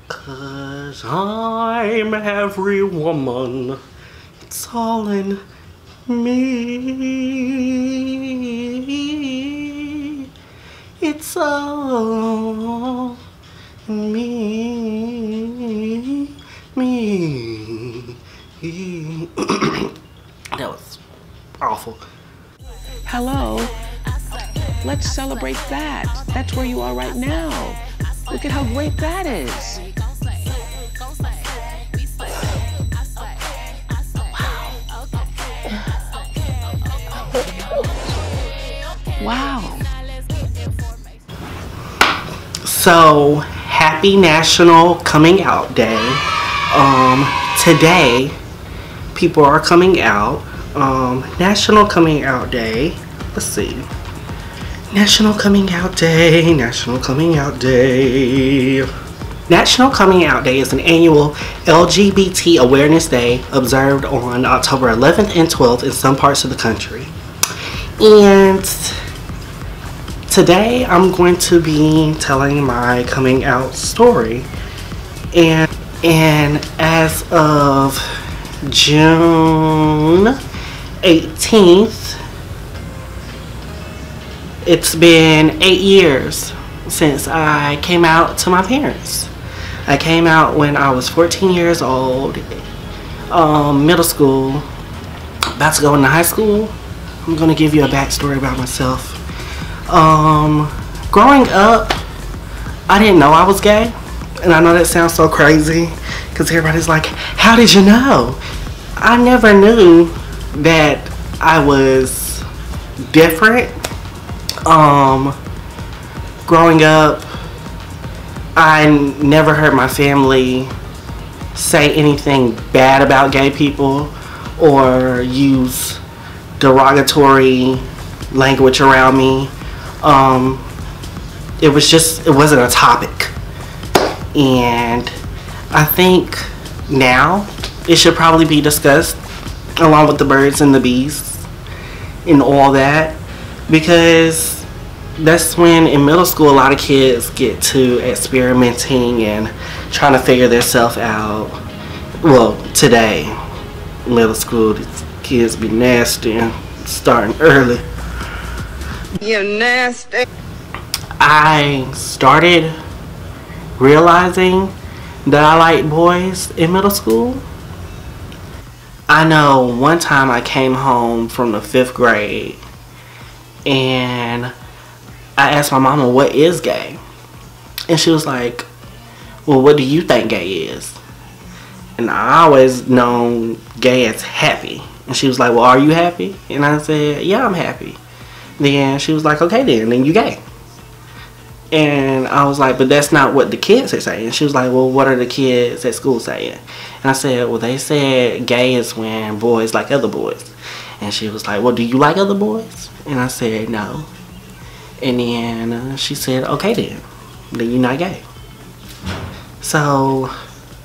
'Cause I'm every woman. It's all in me. It's all in me. Me. That was awful. Hello. Let's celebrate that. That's where you are right now. Look at how great that is. Wow. So, happy National Coming Out Day. Today, people are coming out. National Coming Out Day. Let's see. National Coming Out Day. National Coming Out Day. National Coming Out Day is an annual LGBT Awareness Day observed on October 11th and 12th in some parts of the country. And today I'm going to be telling my coming out story. And as of June 18th, it's been 8 years since I came out to my parents. I came out when I was 14 years old, middle school, about to go into high school. I'm gonna give you a backstory about myself. Growing up, I didn't know I was gay. And I know that sounds so crazy because everybody's like, how did you know? I never knew that I was different. Growing up, I never heard my family say anything bad about gay people or use derogatory language around me. It wasn't a topic. And I think now it should probably be discussed along with the birds and the bees and all that, because that's when in middle school a lot of kids get to experimenting and trying to figure themselves out. Well, today, middle school, these kids be nasty and starting early. You're nasty. I started realizing that I like boys in middle school. I know one time I came home from the 5th grade and I asked my mama, what is gay? And she was like, well, what do you think gay is? And I always known gay as happy. And she was like, well, are you happy? And I said, yeah, I'm happy. Then she was like, okay, then you gay. And I was like, but that's not what the kids are saying. And she was like, well, what are the kids at school saying? And I said, well, they said gay is when boys like other boys. And she was like, well, do you like other boys? And I said, no. And then she said, okay then you're not gay. So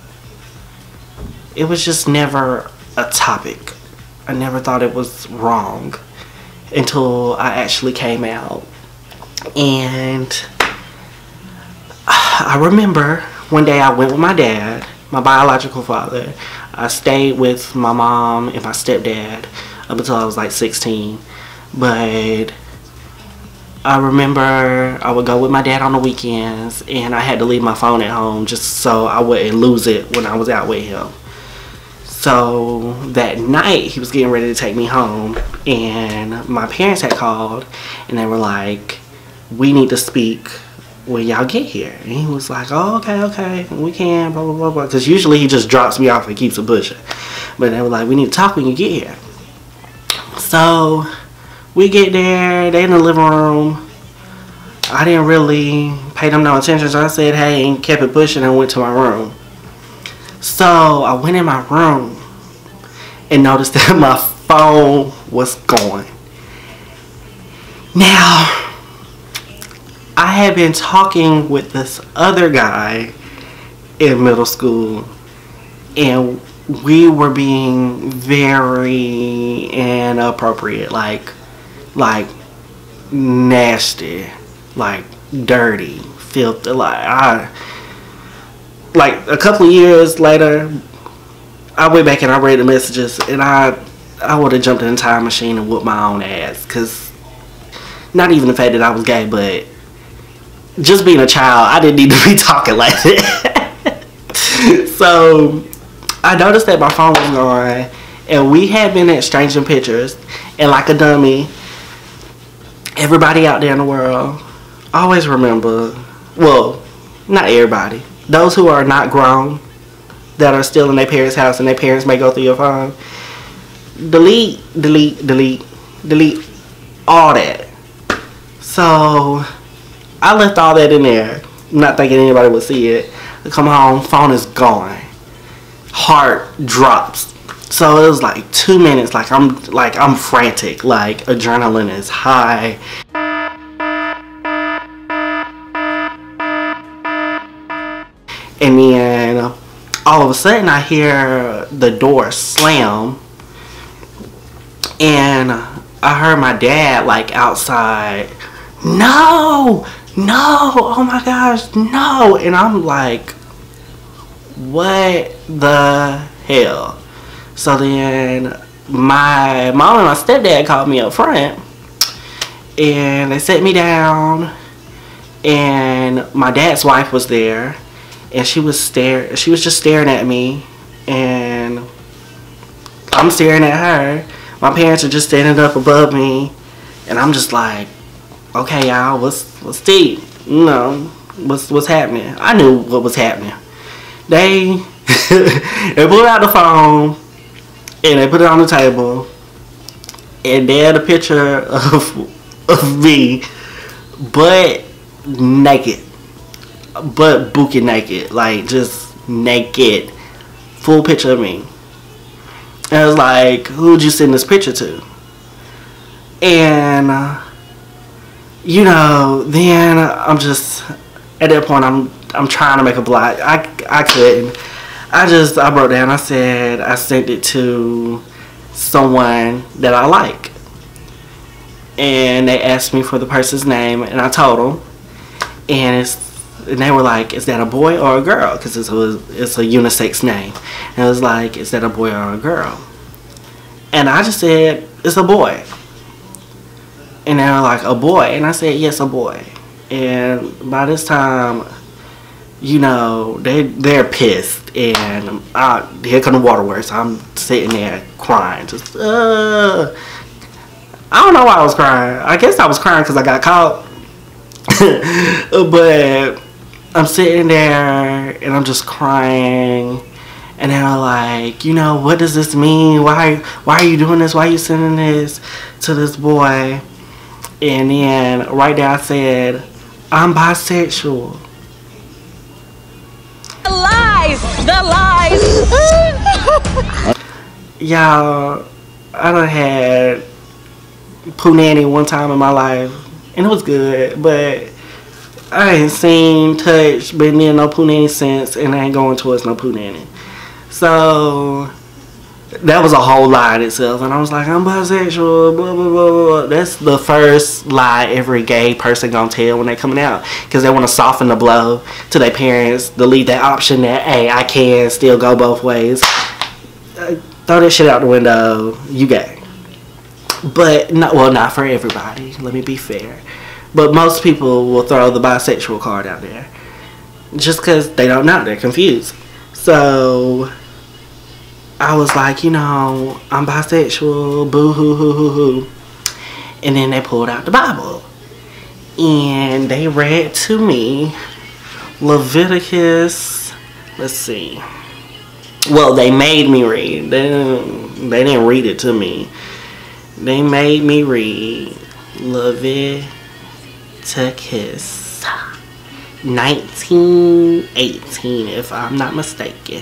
it was just never a topic. I never thought it was wrong until I actually came out. And I remember one day I went with my dad, my biological father. I stayed with my mom and my stepdad up until I was like 16. But I remember I would go with my dad on the weekends, and I had to leave my phone at home just so I wouldn't lose it when I was out with him. So that night he was getting ready to take me home, and my parents had called and they were like, we need to speak when y'all get here. And he was like, oh, okay, we can, blah, blah, blah, blah. Because usually he just drops me off and keeps it pushing. But they were like, we need to talk when you get here. So we get there, they in the living room. I didn't really pay them no attention, so I said hey and kept it pushing and went to my room. So I went in my room and noticed that my phone was gone. Now, I had been talking with this other guy in middle school, and we were being very inappropriate, like nasty, like dirty, filthy. Like like a couple of years later, I went back and I read the messages, and I would have jumped in a time machine and whooped my own ass. Cause not even the fact that I was gay, but just being a child, I didn't need to be talking like that. So I noticed that my phone was gone, and we had been exchanging pictures, and like a dummy, everybody out there in the world, always remember, well, not everybody, those who are not grown, that are still in their parents' house and their parents may go through your phone, delete all that. So I left all that in there, not thinking anybody would see it. I come home, phone is gone, heart drops. So it was like 2 minutes, like I'm frantic, like adrenaline is high. And then all of a sudden I hear the door slam, and I heard my dad like outside, no, oh my gosh, no. And I'm like, what the hell? So then my mom and my stepdad called me up front, and they set me down, and my dad's wife was there, and she was just staring at me, and I'm staring at her. My parents are just standing up above me, and I'm just like, okay, y'all, what's deep? You know, what's happening? I knew what was happening. They pulled out the phone, and they put it on the table, and they had a picture of me, but naked, but buki naked, like just naked, full picture of me. And I was like, who'd you send this picture to? And you know, then I'm just at that point I'm trying to make a block. I couldn't. I broke down. I said I sent it to someone that I like, and they asked me for the person's name, and I told them, and they were like, is that a boy or a girl? Because it's a unisex name, and it was like, is that a boy or a girl? And I just said, it's a boy. And they were like, a boy? And I said, yes, a boy. And by this time, you know, they're pissed, and here come the waterworks. I'm sitting there crying, just I don't know why I was crying. I guess I was crying because I got caught. But I'm sitting there and I'm just crying, and they're like, you know, what does this mean? Why are you doing this? Why are you sending this to this boy? And then right there I said, I'm bisexual. The lies! Y'all, I done had punani one time in my life, and it was good, but I ain't seen, touched, been near no punani since, and I ain't going towards no punani. So that was a whole lie in itself, and I was like, I'm bisexual, blah, blah, blah, blah. That's the first lie every gay person gonna tell when they coming out, because they want to soften the blow to their parents, delete that option that, hey, I can still go both ways. Throw that shit out the window, you gay. But, not for everybody, let me be fair. But most people will throw the bisexual card out there, just because they don't know, they're confused. So I was like, you know, I'm bisexual, boo hoo hoo hoo hoo. And then they pulled out the Bible, and they read to me Leviticus, let's see. Well, they made me read. They didn't read it to me. They made me read Leviticus 19:18, if I'm not mistaken.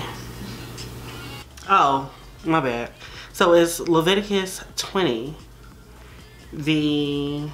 Oh, my bad. So it's Leviticus 20, the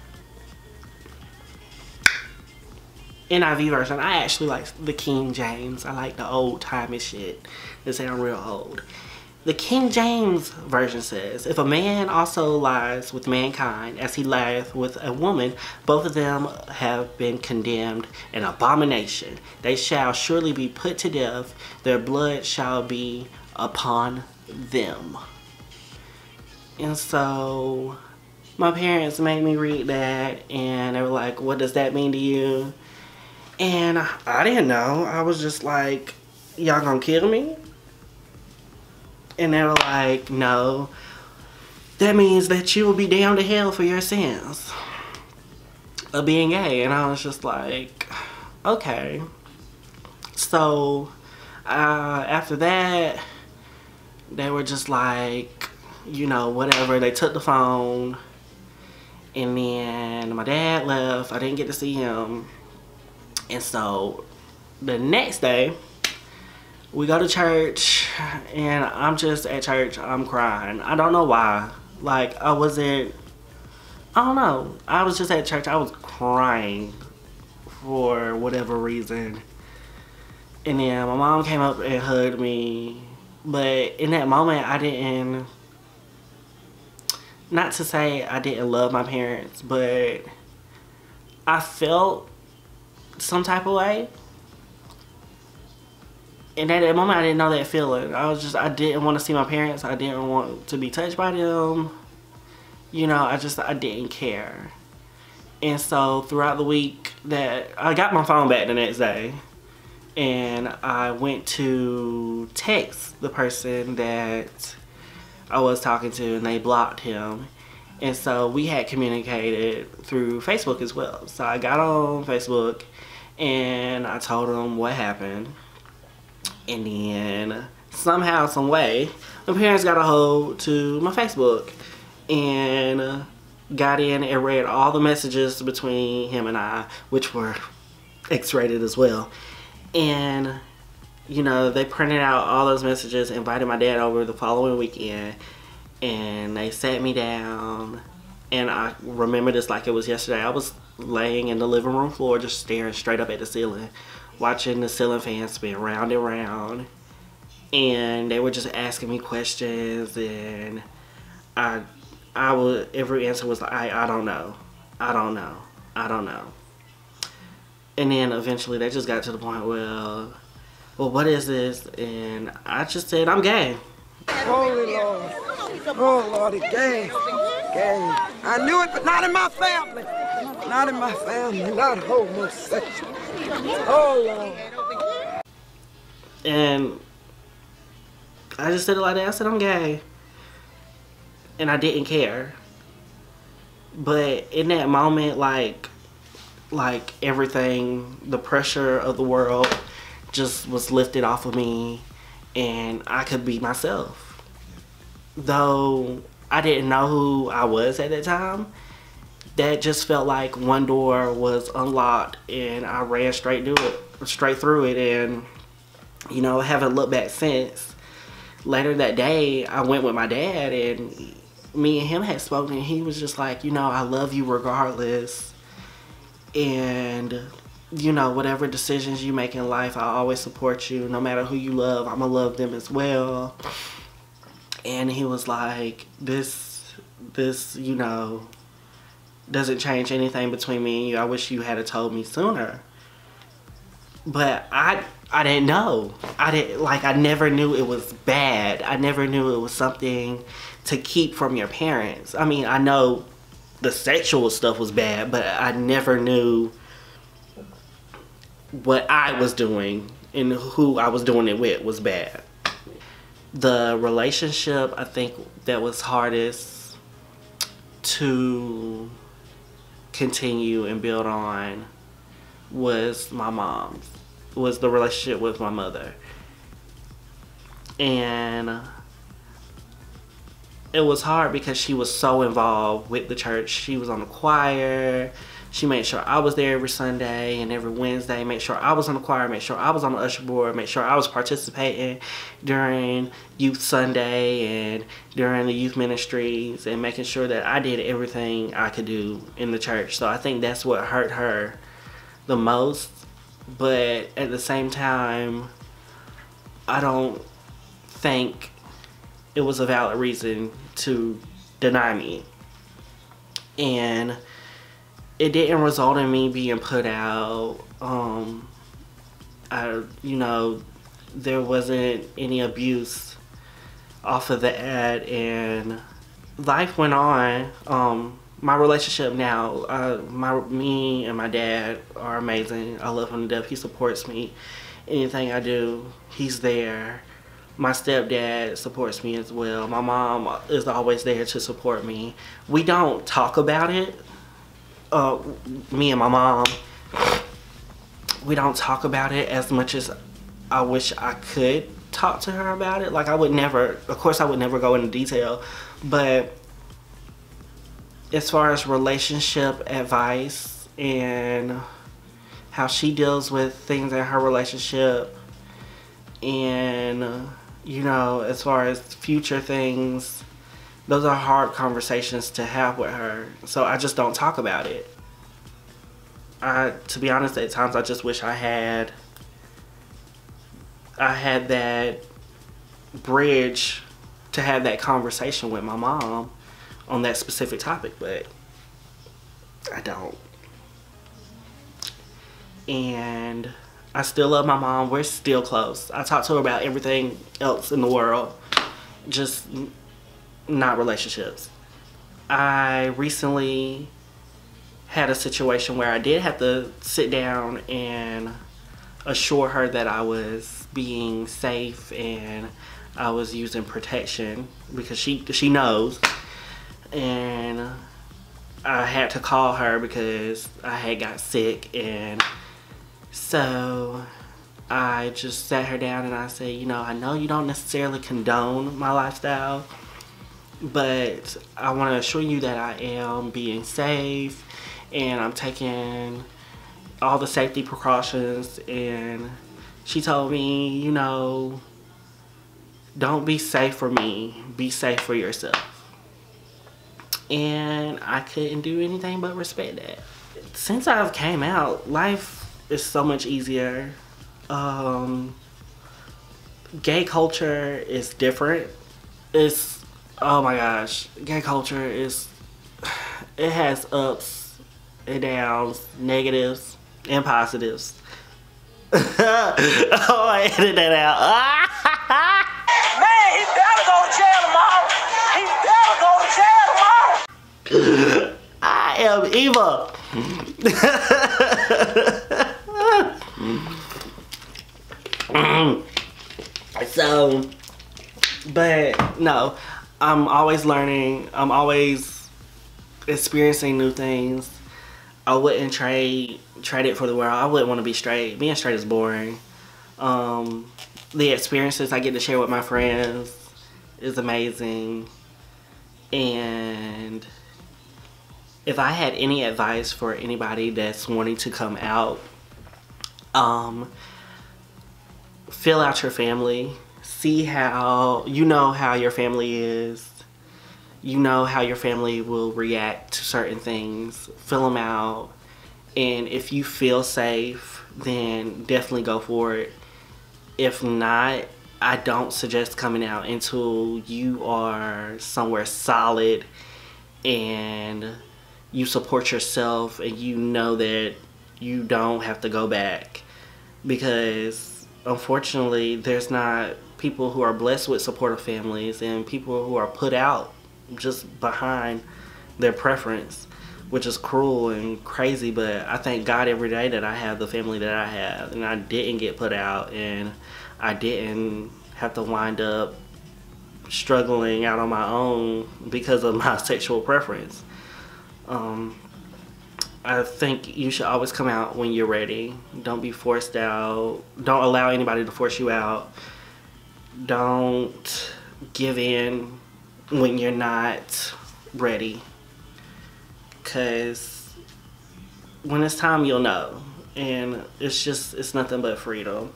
NIV version. I actually like the King James. I like the old timey shit. They say I'm real old. The King James Version says, if a man also lies with mankind as he lieth with a woman, both of them have been condemned an abomination. They shall surely be put to death. Their blood shall be upon them. And so my parents made me read that, and they were like, what does that mean to you? And I didn't know. I was just like, y'all gonna kill me? And they were like, no, that means that you will be damned to hell for your sins of being gay. And I was just like, okay. So after that, they were just like, you know, whatever. They took the phone, and then my dad left. I didn't get to see him. And so the next day, we go to church, and I'm just at church, I'm crying. I don't know why. Like, I don't know. I was just at church, I was crying for whatever reason. And then my mom came up and hugged me. But in that moment, I didn't, not to say I didn't love my parents, but I felt some type of way. And at that moment, I didn't know that feeling. I didn't want to see my parents. I didn't want to be touched by them. You know, I didn't care. And so throughout the week that I got my phone back the next day, and I went to text the person that I was talking to, and they blocked him. And so we had communicated through Facebook as well. So I got on Facebook, and I told them what happened. And then somehow, some way, my parents got a hold to my Facebook and got in and read all the messages between him and I, which were X-rated as well. And, you know, they printed out all those messages, invited my dad over the following weekend, and they sat me down. And I remember this like it was yesterday. I was laying in the living room floor just staring straight up at the ceiling, watching the ceiling fan spin round and round. And they were just asking me questions, and every answer was like, I don't know. I don't know. I don't know. And then eventually they just got to the point, well, what is this? And I just said, I'm gay. Holy Lord. Oh, Lordy, gay. Gay. I knew it, but not in my family. Not in my family. Not homosexual. Oh, Lord. And I just said it like that. I said, I'm gay. And I didn't care. But in that moment, like everything, the pressure of the world just was lifted off of me, and I could be myself. Though I didn't know who I was at that time, that just felt like one door was unlocked, and I ran straight through it, and, you know, haven't looked back since. Later that day, I went with my dad, and me and him had spoken, and he was just like, you know, I love you regardless. And, you know, whatever decisions you make in life, I always support you. No matter who you love, I'm gonna love them as well. And he was like, this, you know, doesn't change anything between me and you. I wish you had told me sooner. But I didn't know. I never knew it was bad. I never knew it was something to keep from your parents. I mean, I know the sexual stuff was bad, but I never knew what I was doing and who I was doing it with was bad. The relationship, I think, that was hardest to continue and build on was my mom's. Was the relationship with my mother. And it was hard because she was so involved with the church. She was on the choir. She made sure I was there every Sunday and every Wednesday. Made sure I was on the choir. Made sure I was on the usher board. Made sure I was participating during Youth Sunday and during the youth ministries, and making sure that I did everything I could do in the church. So I think that's what hurt her the most. But at the same time, I don't think it was a valid reason to deny me. And it didn't result in me being put out. You know, there wasn't any abuse off of the ad, and life went on. My relationship now, me and my dad are amazing. I love him to death. He supports me. Anything I do, he's there. My stepdad supports me as well. My mom is always there to support me. We don't talk about it. Me and my mom, we don't talk about it as much as I wish I could talk to her about it. Like, I would never, of course I would never go into detail, but as far as relationship advice and how she deals with things in her relationship, and you know, as far as future things, those are hard conversations to have with her. So I just don't talk about it. To be honest, at times I just wish I had that bridge to have that conversation with my mom on that specific topic, but I don't. And I still love my mom. We're still close. I talk to her about everything else in the world, just not relationships. I recently had a situation where I did have to sit down and assure her that I was being safe and I was using protection, because she knows. And I had to call her because I had got sick, and so I just sat her down and I said, you know, I know you don't necessarily condone my lifestyle, but I want to assure you that I am being safe and I'm taking all the safety precautions. And she told me, you know, don't be safe for me, be safe for yourself. And I couldn't do anything but respect that. Since I've came out, life is so much easier. Gay culture is different. It's, oh my gosh, gay culture is, it has ups and downs, negatives and positives. Oh, I edited that out. Man, he better go to jail tomorrow. He better go to jail tomorrow. I am evil. So, but no, I'm always learning. I'm always experiencing new things. I wouldn't trade it for the world. I wouldn't want to be straight. Being straight is boring. The experiences I get to share with my friends is amazing. And if I had any advice for anybody that's wanting to come out, fill out your family. See how, you know how your family is. You know how your family will react to certain things. Fill them out. And if you feel safe, then definitely go for it. If not, I don't suggest coming out until you are somewhere solid and you support yourself and you know that you don't have to go back. Because unfortunately, there's not people who are blessed with supportive families and people who are put out just behind their preference, which is cruel and crazy. But I thank God every day that I have the family that I have, and I didn't get put out, and I didn't have to wind up struggling out on my own because of my sexual preference. I think you should always come out when you're ready. Don't be forced out. Don't allow anybody to force you out. Don't give in when you're not ready. Because when it's time, you'll know. And it's nothing but freedom.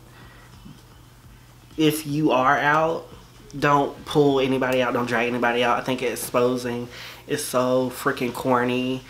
If you are out, don't pull anybody out. Don't drag anybody out. I think exposing is so freaking corny.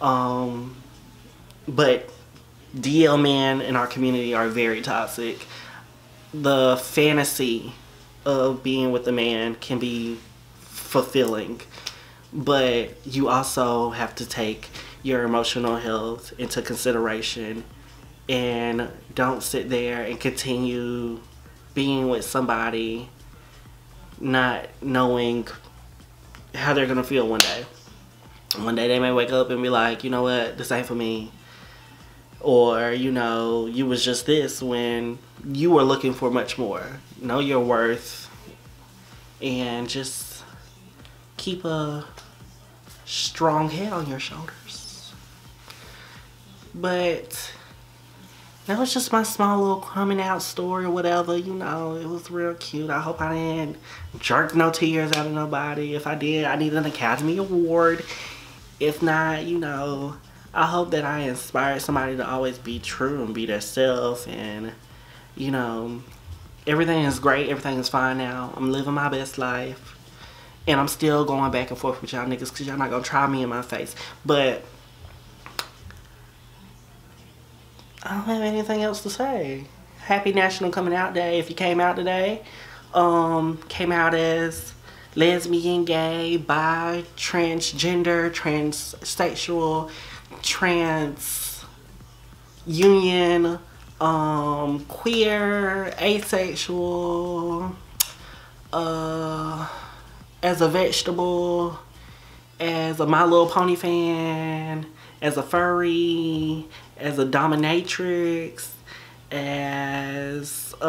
But DL men in our community are very toxic. The fantasy of being with a man can be fulfilling, but you also have to take your emotional health into consideration, and don't sit there and continue being with somebody not knowing how they're gonna feel one day. One day they may wake up and be like, you know what, this ain't for me. Or, you know, you was just this when you were looking for much more. Know your worth and just keep a strong head on your shoulders. But that was just my small little coming out story or whatever, you know. It was real cute. I hope I didn't jerk no tears out of nobody. If I did, I need an Academy Award. If not, you know, I hope that I inspired somebody to always be true and be their self. And, you know, everything is great. Everything is fine now. I'm living my best life. And I'm still going back and forth with y'all niggas because y'all not going to try me in my face. But I don't have anything else to say. Happy National Coming Out Day. If you came out today, came out as lesbian, gay, bi, transgender, transsexual, trans, union, queer, asexual, as a vegetable, as a My Little Pony fan, as a furry, as a dominatrix, as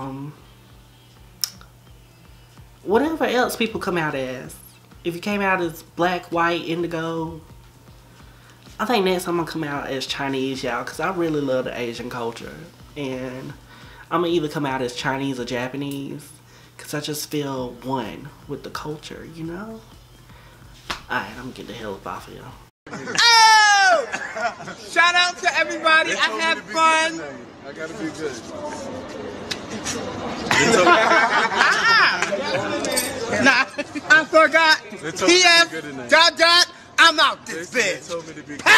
whatever else people come out as. If you came out as black, white, indigo, I think next I'm gonna come out as Chinese, y'all, because I really love the Asian culture. And I'm gonna either come out as Chinese or Japanese because I just feel one with the culture, you know? Alright, I'm gonna get the hell up off of here. Oh! Shout out to everybody. I had fun. I gotta be good. Nah, I forgot. PM, ... I'm out this bitch.